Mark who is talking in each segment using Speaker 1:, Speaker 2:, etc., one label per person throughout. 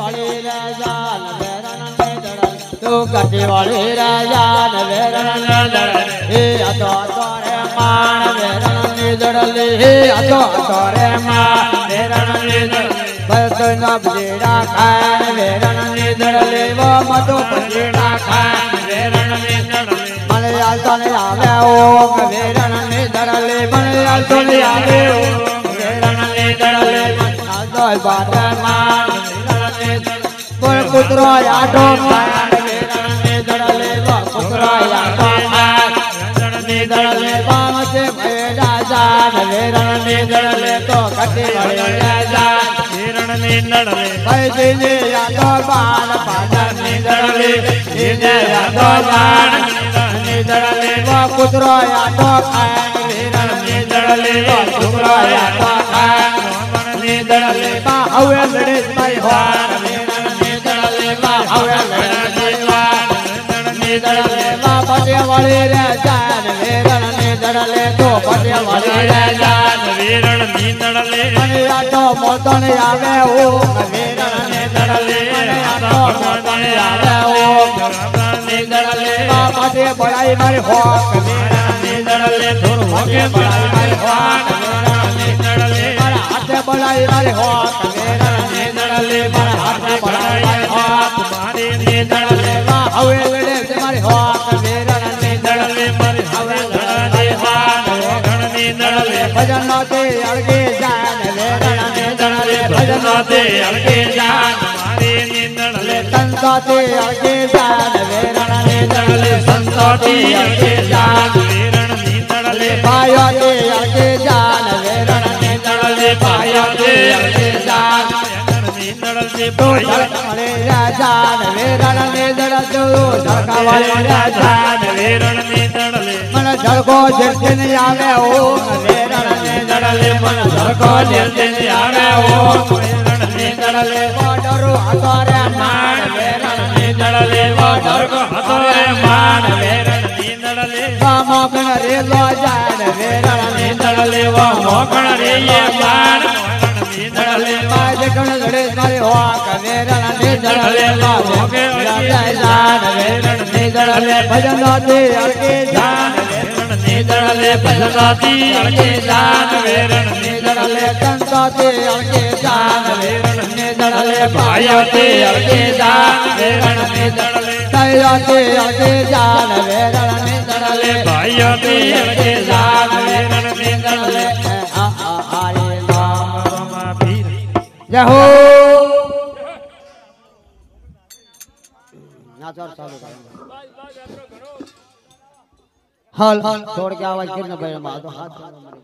Speaker 1: वाली रे जान वेरण ने दड़ल तू कटी वाली रे जान वेरण ने दड़ल हे अतो तोरे मान वेरण ने दड़ल हे अतो तोरे मान वेरण ने दड़ल बतो न बजेड़ा खान वेरण ने दड़ल वो मतो बजेड़ा खान वेरण ने दड़ल मलयाल तो ने आवे ओ वेरण ने दड़ल मलयाल तो ने आवे ओ वेरण ने दड़ल आदोय बात मान बोल पुत्रो यादो मान वेरण ने दड़ल वो पुत्रो यादो मान ने दड़ल बाम से भेड़ा जान वेरण ने दड़ल तो कटे वाले जान वेरण ने दड़ल भाई जी यादो मान पादर ने दड़ल ने यादो मान ने दड़ल वो पुत्रो यादो खान वेरण ने दड़ल वो पुत्रो यादो खान ने दड़ल बा हवे लड़े भाई हार वेरण ने दड़ल बा हवे लड़े भाई हार ने दड़ल बा पटे वाले रे जान वेरण ने दड़ल तो पटे वाले रे जान वेरण ने दड़ल मनिया तो मोतन आवे ओ वेरण ने दड़ल मनिया तो मोतन आवे ओ ने दड़ल बा पटे बड़ाई मारे हो वेरण ने दड़ल धुर होके बड़ाई मारे हो वेरण ने दड़ल मारा हाथ बड़ाई मारे हो वेरण ने दड़ल मारा हाथ बड़ाई मारे हो तुम्हारे ने दड़ल बा हवे लड़े तुम्हारे हो वेरण ने दड़ल मारे हवे लड़े हो गण ने दड़ल भजन ते अलगे जान वेरण ने दड़ल भजन ते अलगे जान तुम्हारे ने दड़ल संत ते अलगे जान वेरण ने दड़ल संत ते अलगे जान वेरण ने दड़ल पायो ते अलगे जान वेरण ने दड़ल पायो ते अलगे जान तो धड़कावाले जान वेरण ने दड़ल तो धड़कावाले जान वेरण ने दड़ल मन धड़को झिरझिर आवे ओ वेरण ने दड़ल मन धड़को झिरझिर आवे ओ वेरण ने दड़ल वो डरो हतोरे मान वेरण ने दड़ल वो डरो हतोरे मान वेरण ने दड़ल वो मोकण रे लो जान वेरण ने दड़ल वो मोकण रे ये जान दड़ल बाज कण लड़े मारे हो वेरण ने दड़ल मोके जान वेरण ने दड़ल भजन ते अलगे जान वेरण ने दड़ल भजन ते अलगे जान वेरण ने दड़ल संत ते अलगे जान वेरण ने दड़ल भाइयों ते अलगे जान वेरण ने दड़ल ताया ते अलगे जान वेरण ने दड़ल भाइयों ते अलगे जान वेरण ने दड़ल जय हो नाचर चालू करेंगे हल छोड़ के आवाज गिरने पे मार दो हाथ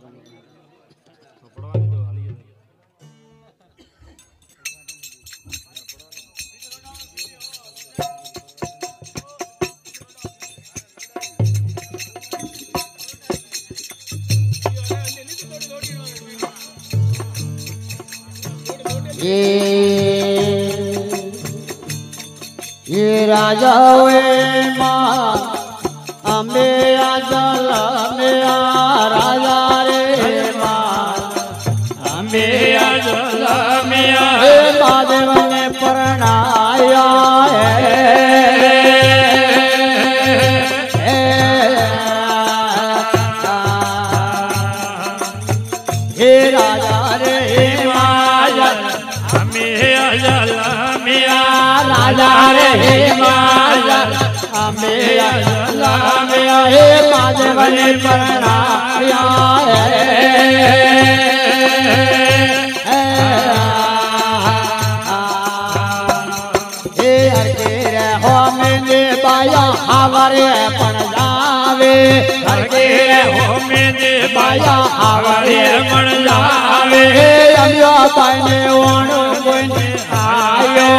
Speaker 1: ये राजा वे मां अम्बे आजल में राजा रे मां अम्बे आजल में हे महादेव ने परणाया हे राजा रे राजा रे माया मेरा मेरा हे महादेव ने परणाया हे हर के हो मैंने पाया हमारे पण जावे हर के हो मैंने पाया हमारे पण जावे हे अमिया पाने ओण कोई आयो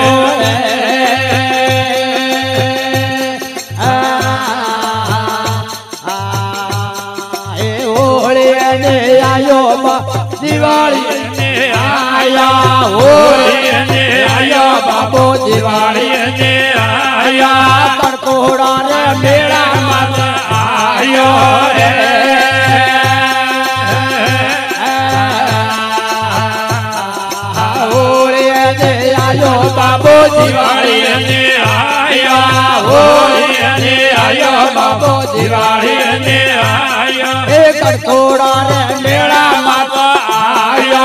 Speaker 1: दिवाली ने आया होली ने आया बाबू दिवाली ने आया तड़कोड़ा रे मेरा मत आयो रे होली ने आयो बाबो दिवाली ने आया होली ने आयो बाबो दिवाली ने आया एक थोड़ा रे मेरा माता आयो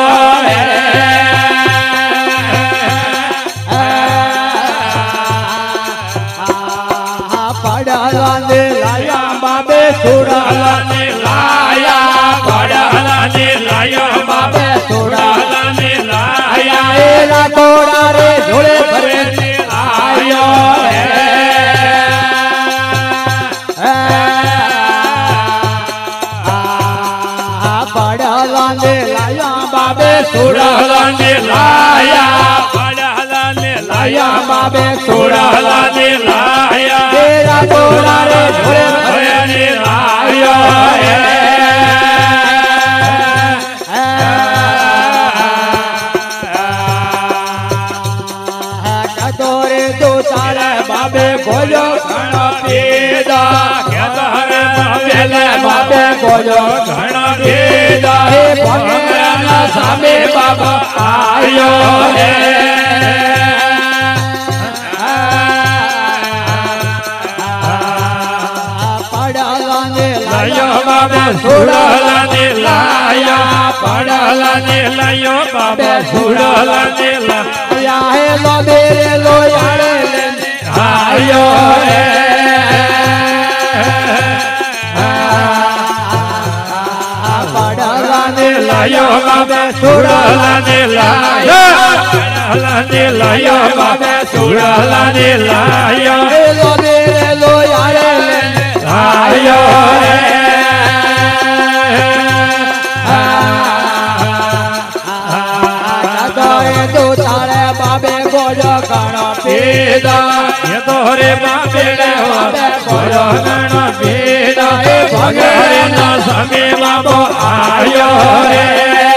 Speaker 1: पढ़ला ने लाया बाबे सुड़ला ने लाया पढ़ला ने लाया बाबे सुड़ला ने लाया एला थोड़ा रे झोले भरे ने आयो पढ़ला ने लाया बाबे सुड़ला ने लाया पढ़ला ने लाया बाबे सुड़ला ने लाया तेरा थोड़ा रे झोले भरे ने आयो कतोरे तो तारे बाबे बोलो घणा पीदा कतोरे बाबे बोलो घणा पीदा हे भगवान सामे बाबा आयो रे पढ़ला ने लायो बाबे सुड़ला ने लाया पढ़ला ने लायो बाबे सुड़ला ने लाया हे लो मेरे लो यारे ले आयो रे पढ़ला ने लायो बाबे सुड़ला ने लाया पढ़ला ने लायो बाबे सुड़ला ने लाया हे लो मेरे लो यारे ले आयो रे तो तारे बाबे बोलो घणा पीदा ये तोरे बाबे बाबे बोलो घणा पीदा हे भगवान सामे बाबो आयो रे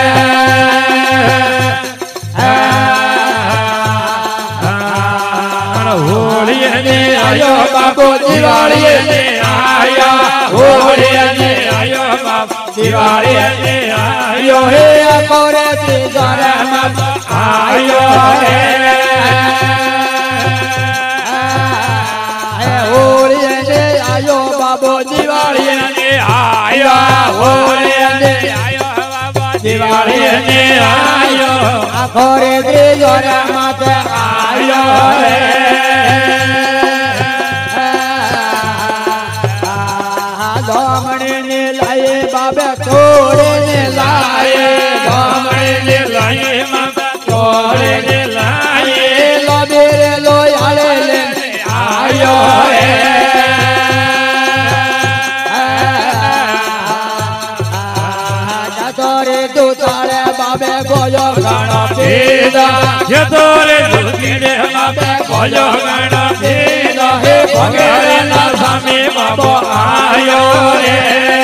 Speaker 1: होली ने आयो बाबो दिवाली ने आया होली ने आयो बाबो दिवाली ने आयो हे कोरे तिजोरे मत आयो रे होली ने आयो बाबो दिवाली ने आया होली ने आयो बाबो दिवाली ने आयो कोरे तिजोरे मत आयो रे धामणे ने लाए बाबे थोड़े ने लाए धामणे ने लाए बाबे थोड़े ने लाए लो मेरे लो यारे ले आयो रे तोरे तू तारे बाबे बोलो घणा पीदा ये तोरे दुखीड़े बाबे बोलो घणा पीदा हे भगवान सामे बाबो आयो रे